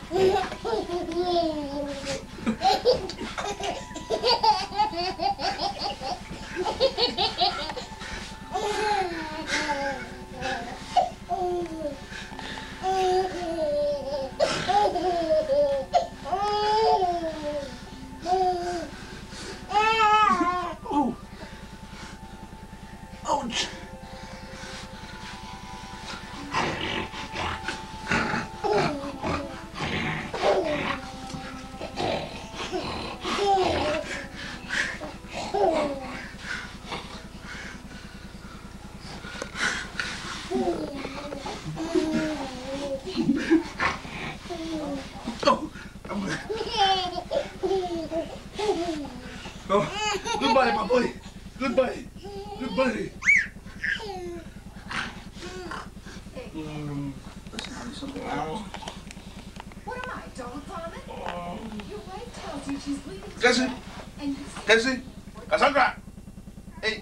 Ouch! Oh, goodbye, my boy. Goodbye. Goodbye. What am I, dog vomit? Your wife tells you she's bleeding. Cassie. Cassie. Cassandra. Hey.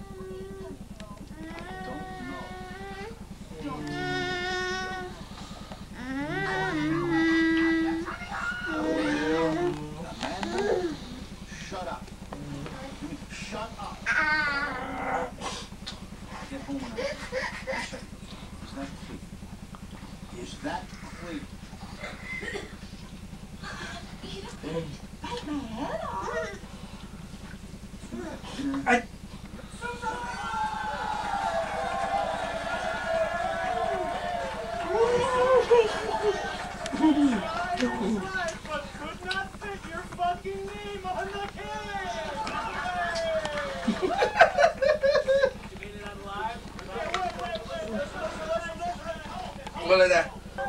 Shut up. Shut up. Get home and Is that clear? I... But could not fit your fucking name on the can! You made it on live? Wait. Go like that.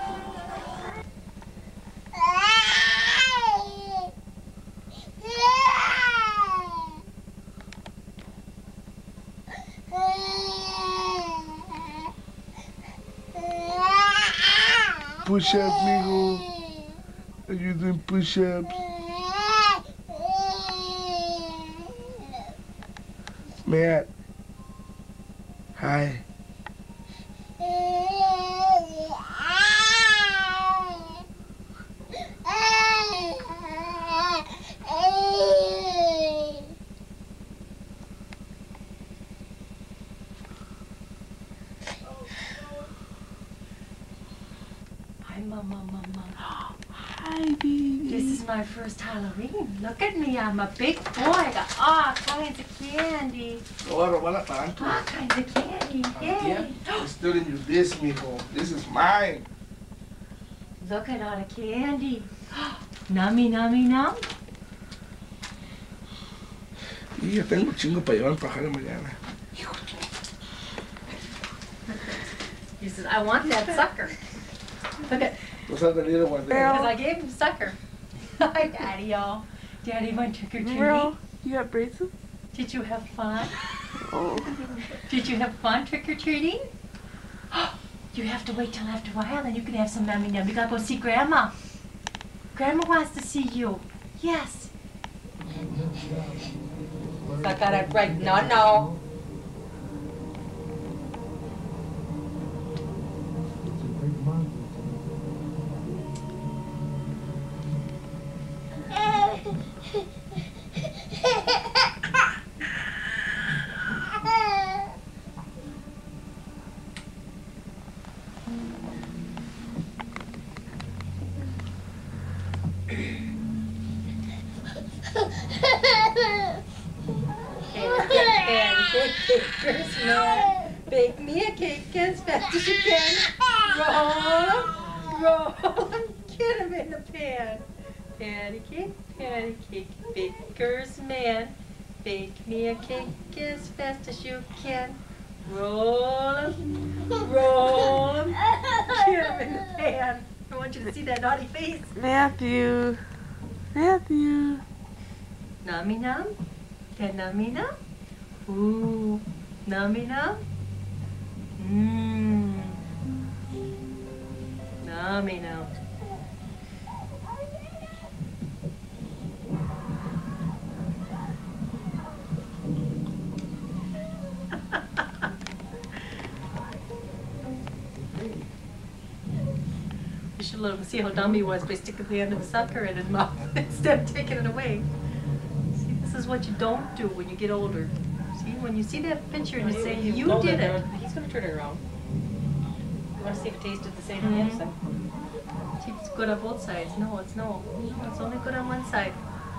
Push-ups, mijo. Are you doing push-ups? Matt. Hi. Hi, Mama. Hi, baby. This is my first Halloween. Look at me, I'm a big boy. I got all kinds of candy. Ahora va la tanto. All kinds of candy. Yay. It's still in your this, mijo. This is mine. Look at all the candy. Nummy, nummy, num. Y ya tengo chingo para llevar al pajar mañana. He says, I want that sucker. Look at, Los has tenido guardados. because I gave him sucker. Hi, Daddy, y'all. Daddy went trick-or-treating. Girl, you got braces? Did you have fun? Oh. Did you have fun trick-or-treating? You have to wait till after a while, then you can have some nummy num. You gotta go see Grandma. Grandma wants to see you. Yes. I got it right. No. Bake me a cake as fast as you can. Roll 'em, get 'em in the pan. Patty cake, baker's man. Bake me a cake as fast as you can. Roll 'em, get 'em in the pan. I want you to see that naughty face. Matthew. Nummy num? Get nummy num? Ooh, nummy num? Mmm. Nummy num. You should let him see how dumb he was by sticking the end of the sucker in his mouth instead of taking it away. See, this is what you don't do when you get older. See, when you see that picture and you say, you did it. He's going to turn it around. You want to see if it tasted the same on the other side? See, it's good on both sides. No, it's only good on one side.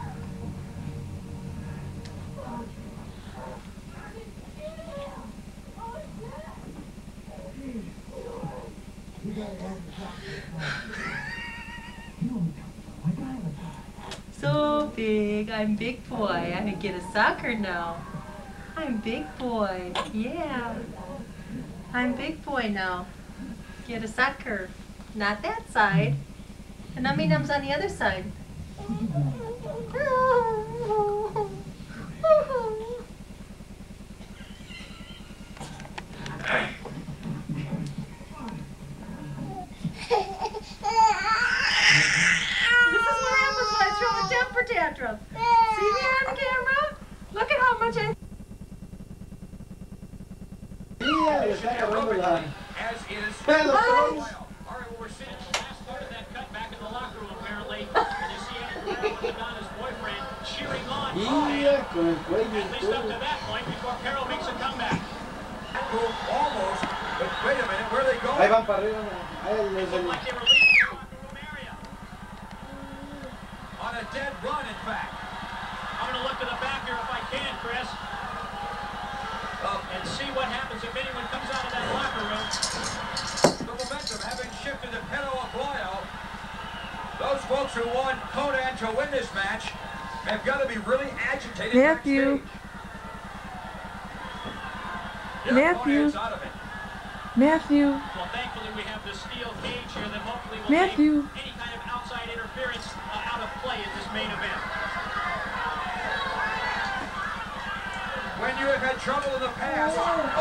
So big, I'm big boy. I get a sucker now. I'm big boy, yeah. I'm big boy now. Get a sucker. Not that side. And Nummy Num's on the other side. Tantrum. See me on the camera? Look at how much I... As is. All right, well, we're seeing the last part of that cut back in the locker room, apparently. And you see Eddie Guerrero and Madonna's boyfriend cheering on Conan, at least up to that point, before Carol makes a comeback. Almost. But wait a minute, where are they going? It looked like they were leaving the locker room area. On a dead run, in fact. I'm going to look to the back here if I can, Chris. And see what happens if anyone comes out of that locker room. The momentum having shifted to Perro Aguayo. Those folks who want Conan to win this match have got to be really agitated. Matthew. Yeah, Matthew. Conan's out of it. Matthew. Well, thankfully we have the steel cage here that hopefully will Matthew. take any kind of outside interference out of play in this main event. When you have had trouble in the past,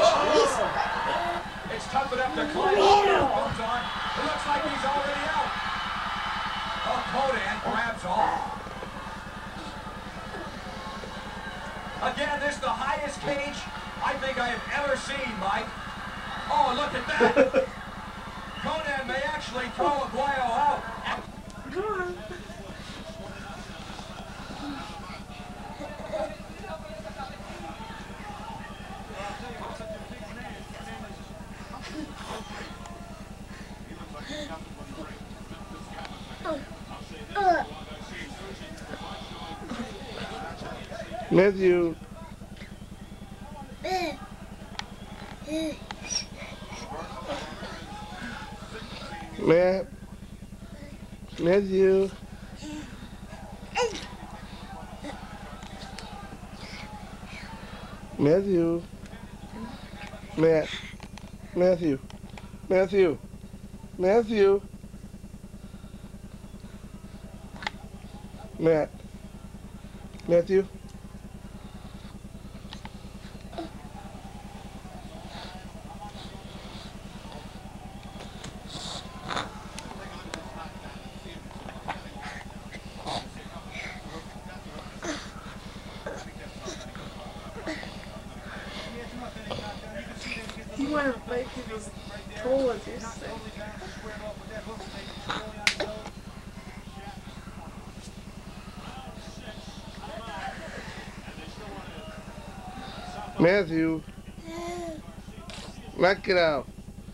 it's tough enough to climb moves on. It looks like he's already out. Oh, Conan grabs off. Again, this is the highest cage I think I have ever seen, Mike. Oh, look at that. Conan may actually throw Aguayo out. Come on. Matthew. Matt. Matthew. Matthew. Matt. Matthew. Matthew. Matthew. Matt. Matthew. You want to fight these trolls, you're sick. Matthew. Knock it out.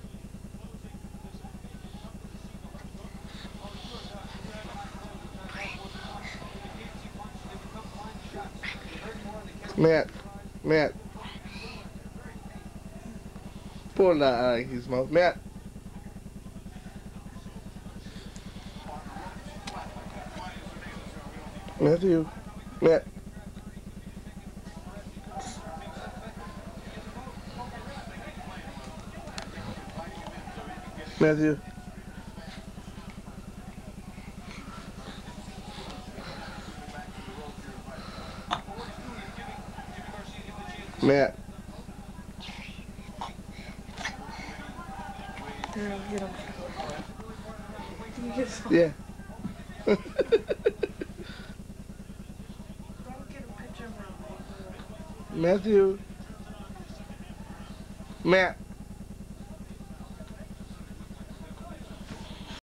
Matt. Matt. Pull that out of his mouth. Matt. Matthew. Matt. Matthew. Matt. Here, get him. You get some. Yeah. Don't get a picture of him. Matthew. Matt.